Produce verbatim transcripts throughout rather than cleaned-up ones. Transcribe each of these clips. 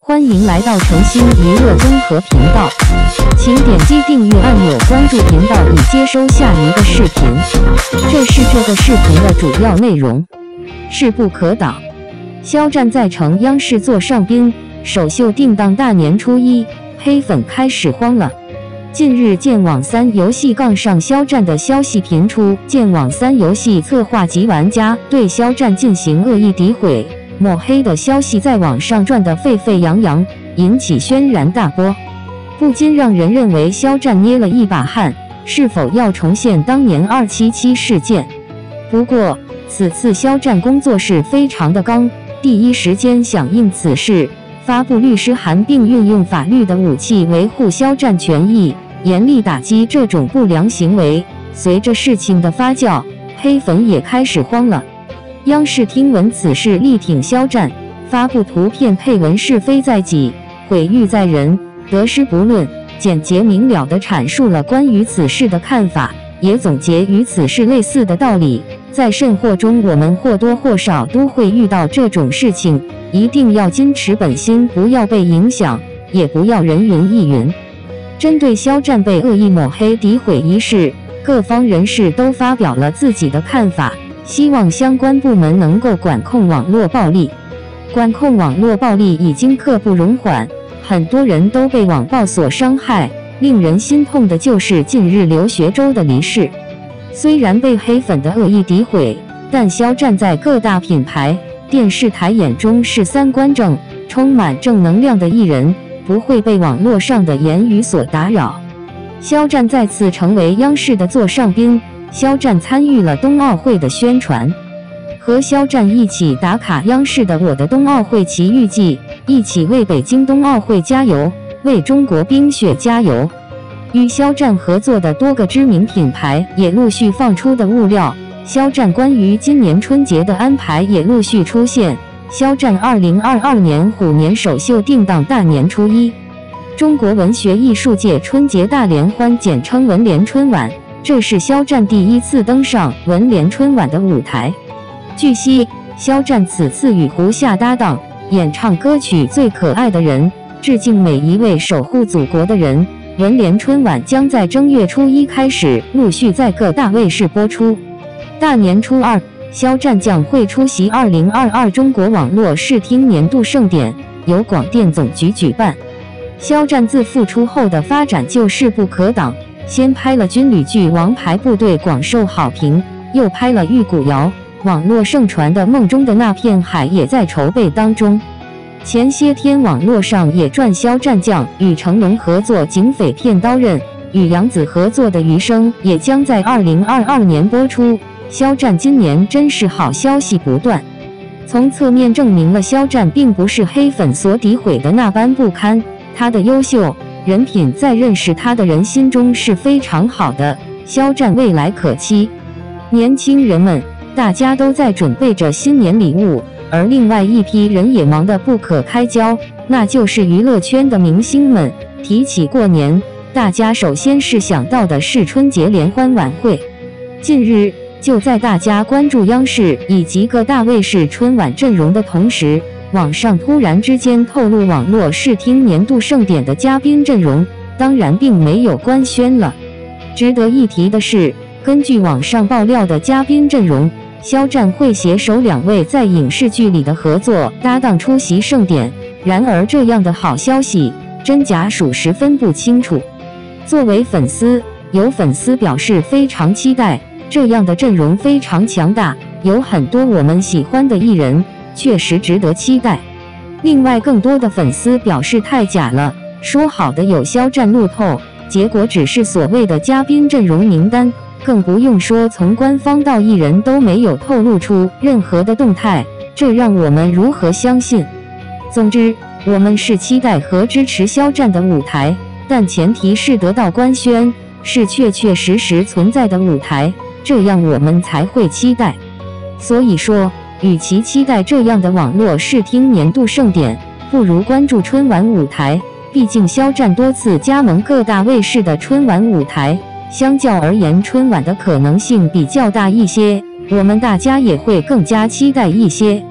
欢迎来到诚心娱乐综合频道，请点击订阅按钮，关注频道以接收下一个视频。这是这个视频的主要内容。势不可挡，肖战在成央视座上宾，首秀定档大年初一，黑粉开始慌了。近日，剑网三游戏杠上肖战的消息频出，剑网三游戏策划及玩家对肖战进行恶意诋毁、抹黑的消息在网上转得沸沸扬扬，引起轩然大波，不禁让人认为肖战捏了一把汗，是否要重现当年二七七事件？不过，此次肖战工作室非常的刚，第一时间响应此事，发布律师函，并运用法律的武器维护肖战权益，严厉打击这种不良行为。随着事情的发酵，黑粉也开始慌了。央视听闻此事，力挺肖战，发布图片配文是非在己，毁誉在人，得失不论，简洁明了地阐述了关于此事的看法，也总结与此事类似的道理。在生活中，我们或多或少都会遇到这种事情，一定要坚持本心，不要被影响，也不要人云亦云。针对肖战被恶意抹黑诋毁一事，各方人士都发表了自己的看法，希望相关部门能够管控网络暴力。管控网络暴力已经刻不容缓，很多人都被网暴所伤害。令人心痛的就是近日刘学周的离世。虽然被黑粉的恶意诋毁，但肖战在各大品牌、电视台眼中是三观正、充满正能量的艺人，不会被网络上的言语所打扰。肖战再次成为央视的座上宾，肖战参与了冬奥会的宣传。和肖战一起打卡央视的《我的冬奥会奇遇记》，一起为北京冬奥会加油，为中国冰雪加油。与肖战合作的多个知名品牌也陆续放出的物料，肖战关于今年春节的安排也陆续出现。肖战二零二二年虎年首秀定档大年初一，中国文学艺术界春节大联欢，简称文联春晚，这是肖战第一次登上文联春晚的舞台。据悉，肖战此次与胡夏搭档，演唱歌曲《最可爱的人》，致敬每一位守护祖国的人。文联春晚将在正月初一开始，陆续在各大卫视播出。大年初二，肖战将会出席二零二二中国网络视听年度盛典，由广电总局举办。肖战自复出后的发展就势不可挡，先拍了军旅剧《王牌部队》，广受好评，又拍了《玉骨遥》，网络盛传的梦中的那片海也在筹备当中。前些天网络上也传肖战将与成龙合作警匪片《刀刃》，与杨紫合作的《余生》也将在二零二二年播出。肖战今年真是好消息不断，从侧面证明了肖战并不是黑粉所诋毁的那般不堪，他的优秀人品在认识他的人心中是非常好的。肖战未来可期，年轻人们大家都在准备着新年礼物，而另外一批人也忙得不可开交，那就是娱乐圈的明星们。提起过年，大家首先是想到的是春节联欢晚会。近日，就在大家关注央视以及各大卫视春晚阵容的同时，网上突然之间透露网络视听年度盛典的嘉宾阵容，当然并没有官宣了。值得一提的是，根据网上爆料的嘉宾阵容，肖战会携手两位在影视剧里的合作搭档出席盛典。然而，这样的好消息真假属实分不清楚。作为粉丝，有粉丝表示非常期待，这样的阵容非常强大，有很多我们喜欢的艺人，确实值得期待。另外，更多的粉丝表示太假了，说好的有肖战路透，结果只是所谓的嘉宾阵容名单，更不用说从官方到艺人都没有透露出任何的动态，这让我们如何相信？总之，我们是期待和支持肖战的舞台，但前提是得到官宣，是确确实实存在的舞台，这样我们才会期待。所以说，与其期待这样的网络视听年度盛典，不如关注春晚舞台。毕竟肖战多次加盟各大卫视的春晚舞台，相较而言，春晚的可能性比较大一些，我们大家也会更加期待一些。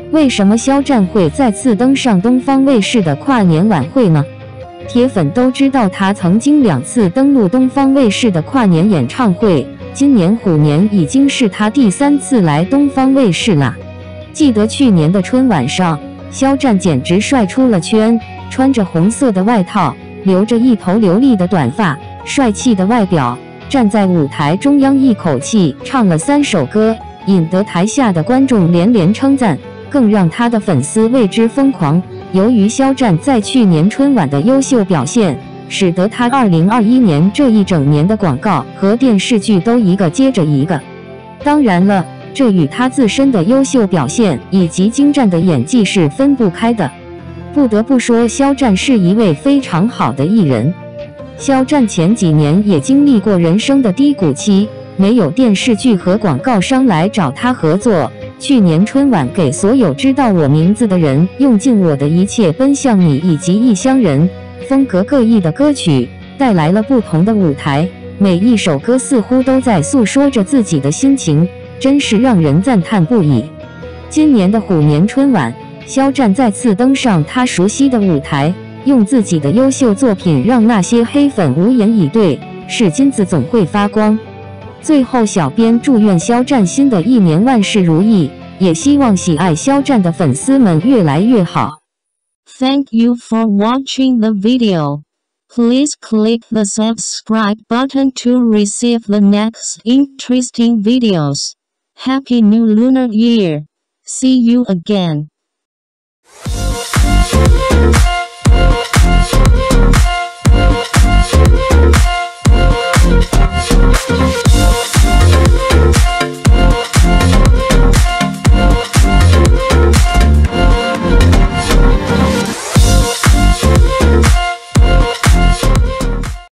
为什么肖战会再次登上东方卫视的跨年晚会呢？铁粉都知道他曾经两次登陆东方卫视的跨年演唱会，今年虎年已经是他第三次来东方卫视了。记得去年的春晚上，肖战简直帅出了圈，穿着红色的外套，留着一头流利的短发，帅气的外表，站在舞台中央一口气唱了三首歌，引得台下的观众连连称赞，更让他的粉丝为之疯狂。由于肖战在去年春晚的优秀表现，使得他二零二一年这一整年的广告和电视剧都一个接着一个。当然了，这与他自身的优秀表现以及精湛的演技是分不开的。不得不说，肖战是一位非常好的艺人。肖战前几年也经历过人生的低谷期，没有电视剧和广告商来找他合作。去年春晚给所有知道我名字的人用尽我的一切奔向你以及异乡人，风格各异的歌曲带来了不同的舞台，每一首歌似乎都在诉说着自己的心情，真是让人赞叹不已。今年的虎年春晚，肖战再次登上他熟悉的舞台，用自己的优秀作品让那些黑粉无言以对，是金子总会发光。最后，小编祝愿肖战新的一年万事如意，也希望喜爱肖战的粉丝们越来越好。 Thank you for watching the video. Please click the subscribe button to receive the next interesting videos. Happy New Lunar Year! See you again.